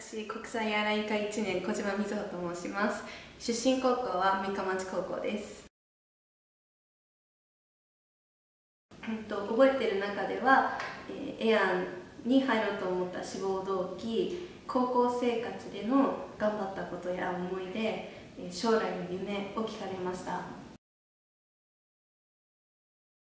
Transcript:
私、国際アライ科1年、小島瑞穂と申します。出身高校は三日町高校です。覚えてる中では、エアンに入ろうと思った志望動機、高校生活での頑張ったことや思い出、将来の夢を聞かれました。